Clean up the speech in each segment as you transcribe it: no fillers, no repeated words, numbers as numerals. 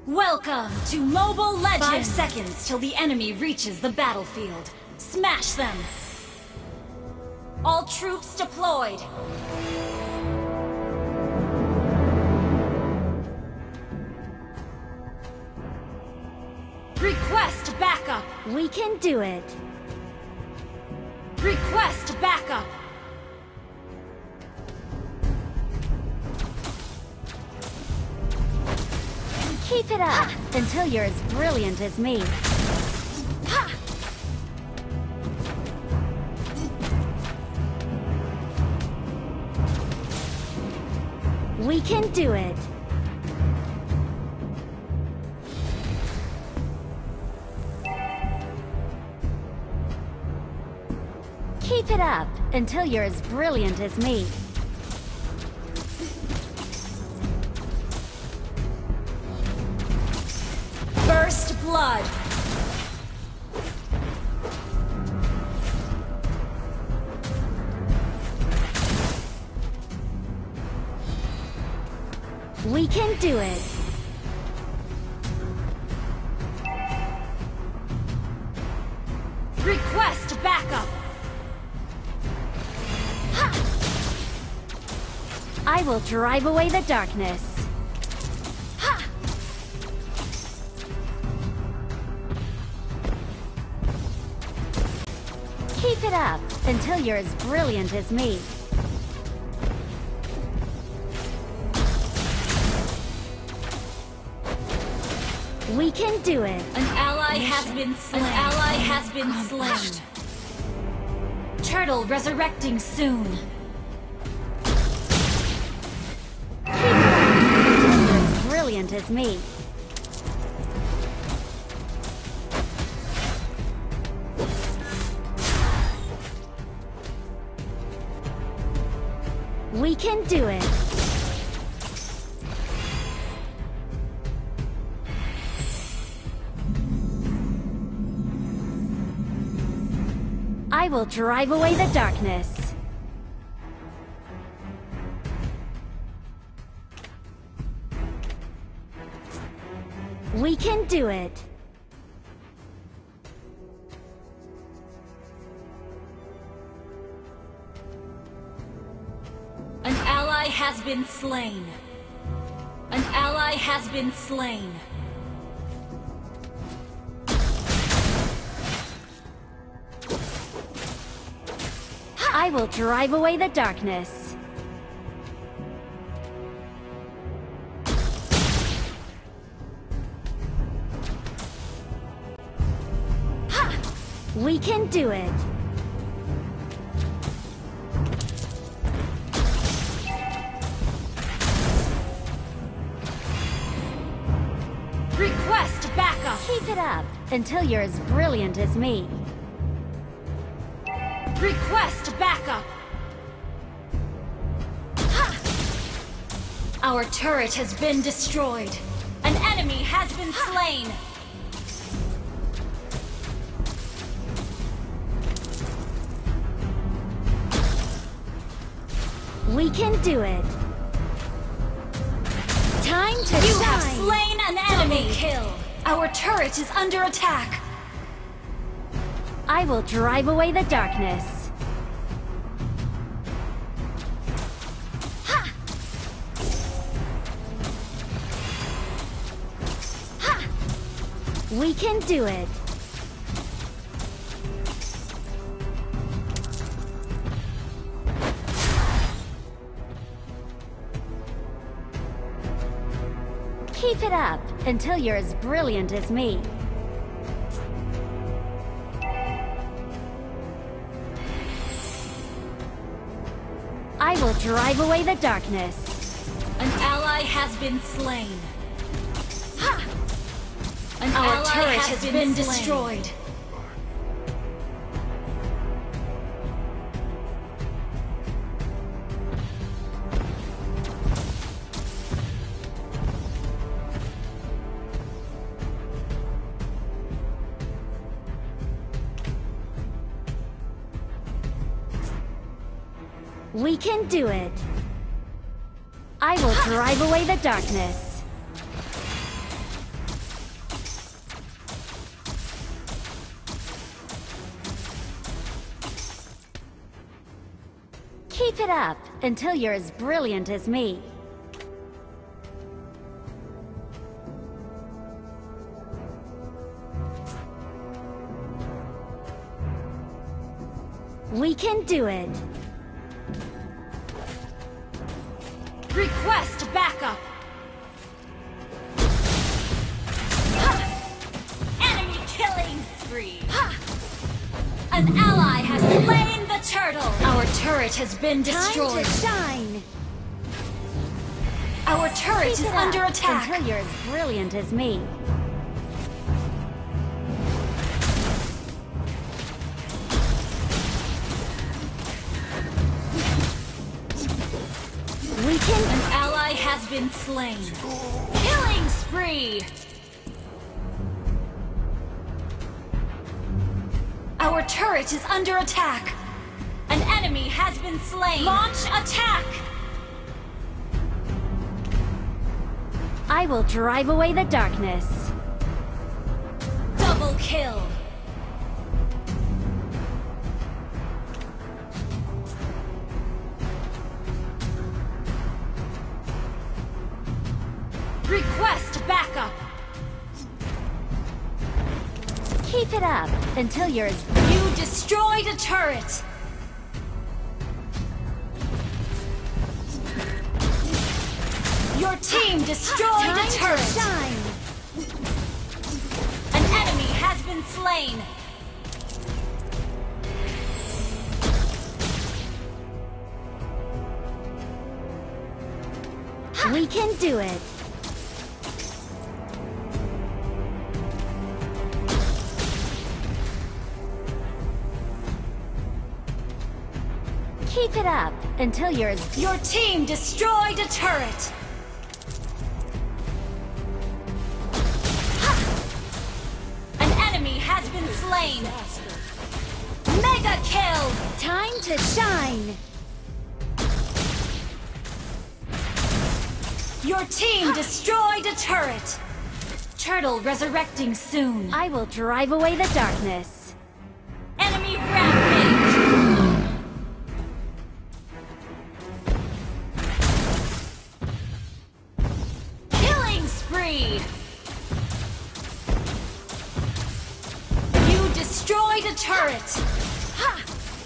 Welcome to Mobile Legends! 5 seconds till the enemy reaches the battlefield. Smash them! All troops deployed! Request backup! We can do it. Request backup! Keep it up until you're as brilliant as me. We can do it. Keep it up until you're as brilliant as me. First blood! We can do it. Request backup! I will drive away the darkness. Keep it up until you're as brilliant as me. We can do it. An ally has been slain. An ally has been slain. Turtle resurrecting soon. Keep it up until you're as brilliant as me. We can do it. I will drive away the darkness. We can do it. An ally has been slain. An ally has been slain. I will drive away the darkness. We can do it. Request backup! Keep it up until you're as brilliant as me. Request backup! Our turret has been destroyed. An enemy has been slain. We can do it. Time to You shine. have slain an enemy! Double kill! Our turret is under attack. I will drive away the darkness. We can do it. Keep it up until you're as brilliant as me. I will drive away the darkness. An ally has been slain. An Our ally turret has has been been slain. destroyed. We can do it. I will drive away the darkness. Keep it up until you're as brilliant as me. We can do it. Request backup. Enemy killing spree. An ally has slain the turtle. Our turret has been destroyed. Time to shine. Our turret is under attack. Until you're as brilliant as me. An ally has been slain. Killing spree. Our turret is under attack. An enemy has been slain. Launch attack. I will drive away the darkness. Double kill. Request backup. Keep it up until you're as... You destroyed a turret. Your team destroyed a turret. Shine. An enemy has been slain. We can do it. Keep it up until you're as... Your team destroyed a turret. An enemy has been slain. Mega kill. Time to shine. Your team destroyed a turret. Turtle resurrecting soon. I will drive away the darkness. Enemy rampage. Killing spree. You destroyed a turret. Ha!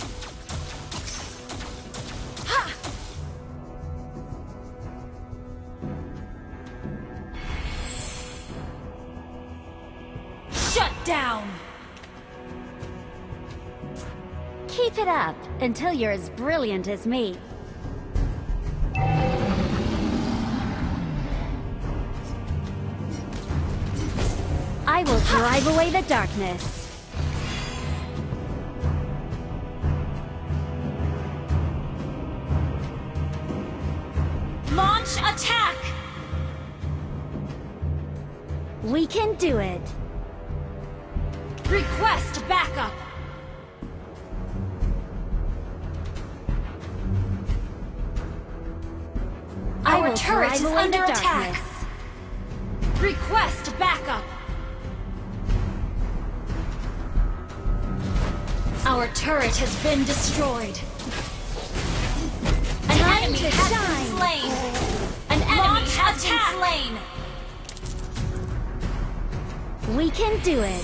Ha! Shut down. Keep it up until you're as brilliant as me. I will drive away the darkness. Launch attack. We can do it. Request backup. Our turret is under attack. Request backup. Our turret has been destroyed. An enemy has been slain. An enemy has been slain. We can do it.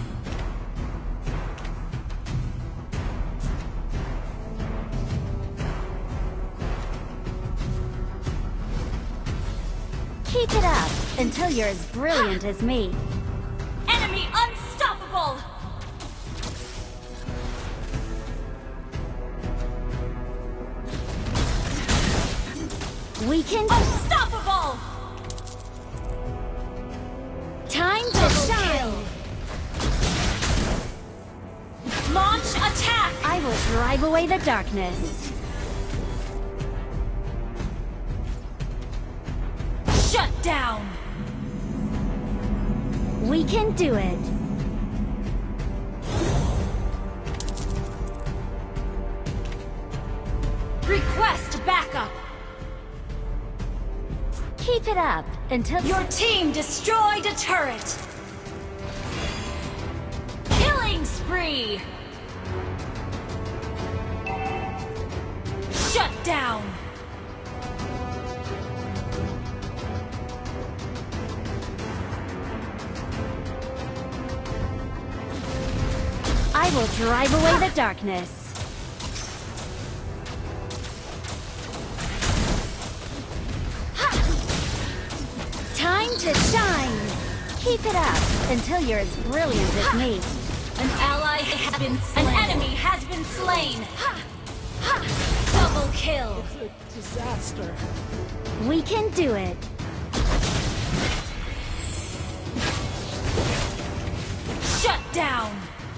Keep it up until you're as brilliant as me. Enemy unstoppable! We can... Unstoppable! Time to shine! Launch attack! I will drive away the darkness. Shut down! We can do it. Request backup! Keep it up until... Your team destroyed a turret! Killing spree! Shut down! I will drive away the darkness. Time to shine! Keep it up until you're as brilliant as me. An ally has been slain. An enemy has been slain. Double kill. It's a disaster. We can do it. Shut down.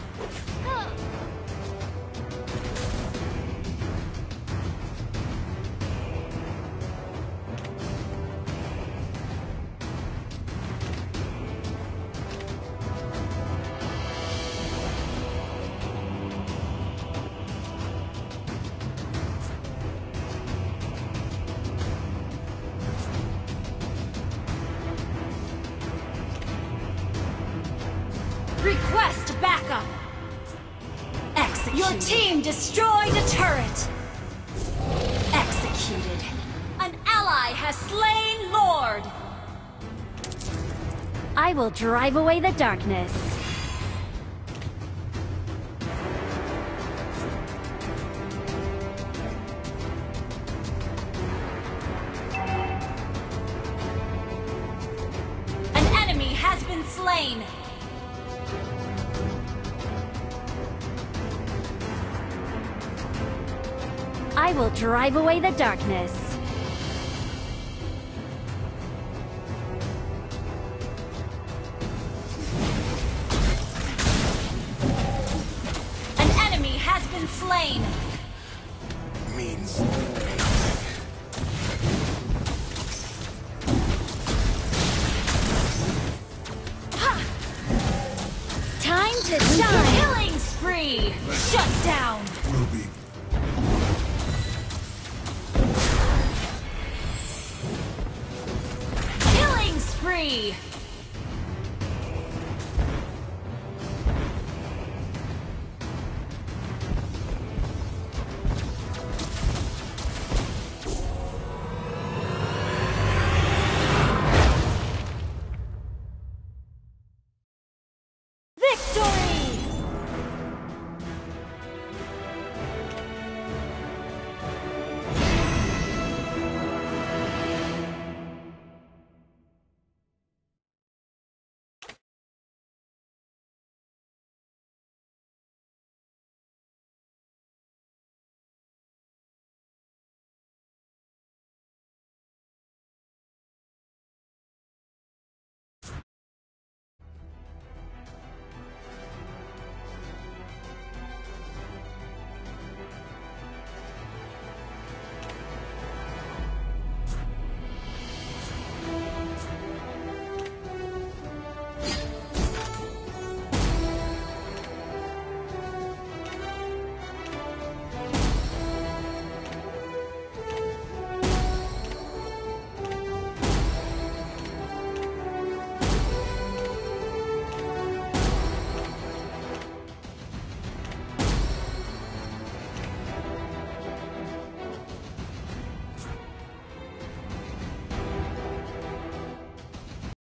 Request backup! Executed. Your team destroyed a turret! Executed. An ally has slain Lord! I will drive away the darkness. An enemy has been slain! I will drive away the darkness. An enemy has been slain! Means Time to shine! Killing spree! Shut down! will be Killing spree!